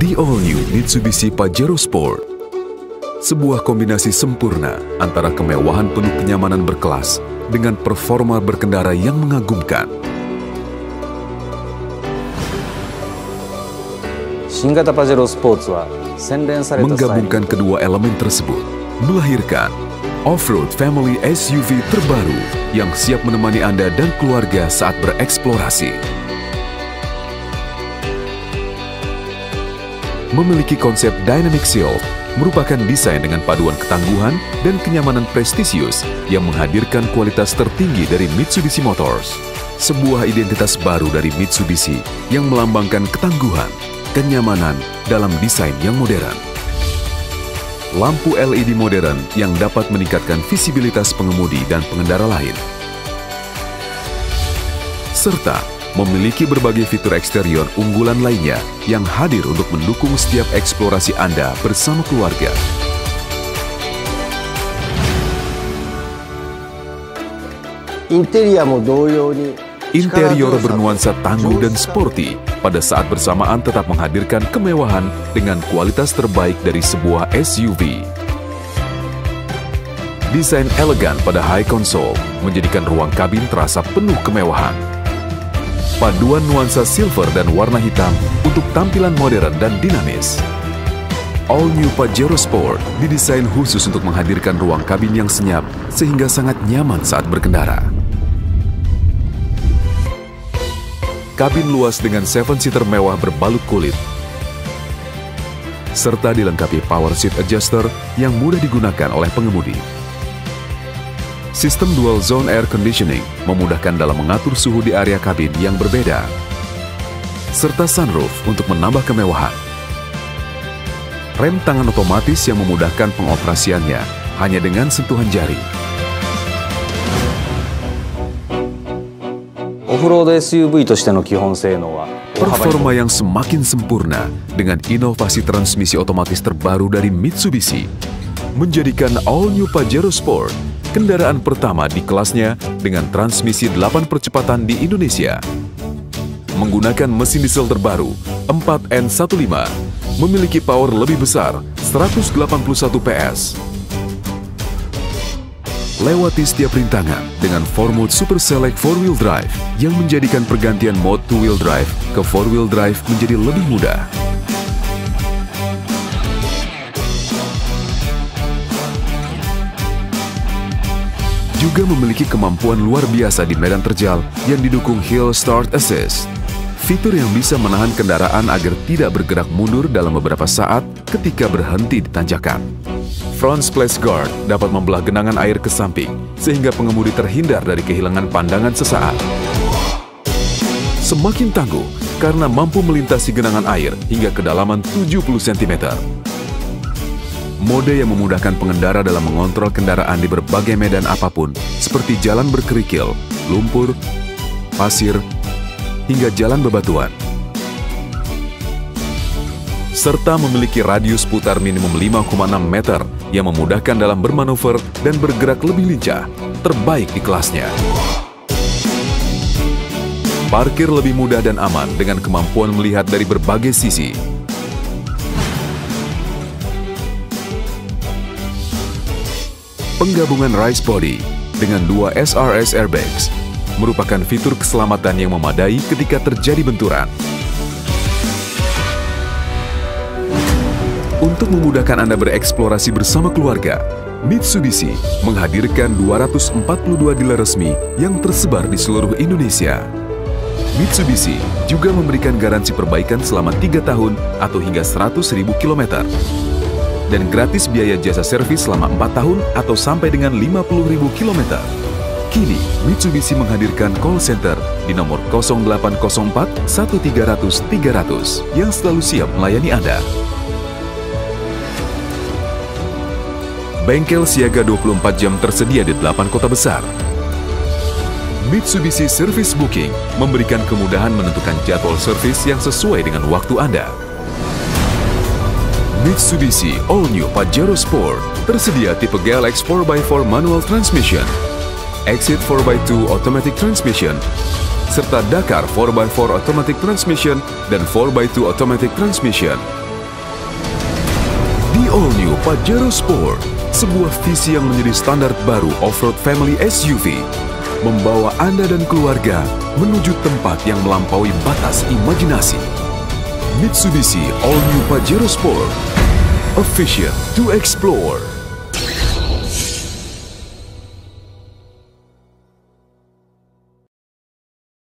The All New Mitsubishi Pajero Sport. Sebuah kombinasi sempurna antara kemewahan penuh kenyamanan berkelas dengan performa berkendara yang mengagumkan. Menggabungkan kedua elemen tersebut, melahirkan off-road family SUV terbaru yang siap menemani Anda dan keluarga saat bereksplorasi. Memiliki konsep Dynamic Shield, merupakan desain dengan paduan ketangguhan dan kenyamanan prestisius yang menghadirkan kualitas tertinggi dari Mitsubishi Motors. Sebuah identitas baru dari Mitsubishi yang melambangkan ketangguhan, kenyamanan dalam desain yang modern. Lampu LED modern yang dapat meningkatkan visibilitas pengemudi dan pengendara lain. Serta memiliki berbagai fitur eksterior unggulan lainnya yang hadir untuk mendukung setiap eksplorasi Anda bersama keluarga. Interior bernuansa tangguh dan sporty, pada saat bersamaan tetap menghadirkan kemewahan dengan kualitas terbaik dari sebuah SUV. Desain elegan pada high console menjadikan ruang kabin terasa penuh kemewahan. Paduan nuansa silver dan warna hitam untuk tampilan modern dan dinamis. All New Pajero Sport didesain khusus untuk menghadirkan ruang kabin yang senyap sehingga sangat nyaman saat berkendara. Kabin luas dengan 7-seater mewah berbalut kulit, serta dilengkapi power seat adjuster yang mudah digunakan oleh pengemudi. Sistem dual zone air conditioning memudahkan dalam mengatur suhu di area kabin yang berbeda, serta sunroof untuk menambah kemewahan. Rem tangan otomatis yang memudahkan pengoperasiannya hanya dengan sentuhan jari. Performa yang semakin sempurna dengan inovasi transmisi otomatis terbaru dari Mitsubishi menjadikan All New Pajero Sport kendaraan pertama di kelasnya dengan transmisi 8 percepatan di Indonesia. Menggunakan mesin diesel terbaru 4N15, memiliki power lebih besar 181 PS. Lewati setiap rintangan dengan 4-mode Super Select 4-wheel drive yang menjadikan pergantian mode 2-wheel drive ke 4-wheel drive menjadi lebih mudah. Juga memiliki kemampuan luar biasa di medan terjal yang didukung Hill Start Assist. Fitur yang bisa menahan kendaraan agar tidak bergerak mundur dalam beberapa saat ketika berhenti di tanjakan. Front Splash Guard dapat membelah genangan air ke samping sehingga pengemudi terhindar dari kehilangan pandangan sesaat. Semakin tangguh karena mampu melintasi genangan air hingga kedalaman 70 cm. Mode yang memudahkan pengendara dalam mengontrol kendaraan di berbagai medan apapun, seperti jalan berkerikil, lumpur, pasir, hingga jalan bebatuan. Serta memiliki radius putar minimum 5,6 meter yang memudahkan dalam bermanuver dan bergerak lebih lincah, terbaik di kelasnya. Parkir lebih mudah dan aman dengan kemampuan melihat dari berbagai sisi. Penggabungan Rise Body dengan 2 SRS airbags merupakan fitur keselamatan yang memadai ketika terjadi benturan. Untuk memudahkan Anda bereksplorasi bersama keluarga, Mitsubishi menghadirkan 242 dealer resmi yang tersebar di seluruh Indonesia. Mitsubishi juga memberikan garansi perbaikan selama 3 tahun atau hingga 100.000 km. Dan gratis biaya jasa servis selama 4 tahun atau sampai dengan 50.000 km. Kini, Mitsubishi menghadirkan call center di nomor 0804 1300 300 yang selalu siap melayani Anda. Bengkel siaga 24 jam tersedia di 8 kota besar. Mitsubishi Service Booking memberikan kemudahan menentukan jadwal servis yang sesuai dengan waktu Anda. Mitsubishi All New Pajero Sport tersedia tipe GLX 4x4 manual transmission, Exit 4x2 automatic transmission, serta Dakar 4x4 automatic transmission dan 4x2 automatic transmission. The All New Pajero Sport, sebuah visi yang menjadi standar baru off-road family SUV, membawa Anda dan keluarga menuju tempat yang melampaui batas imajinasi. Mitsubishi All New Pajero Sport, a vision to explore.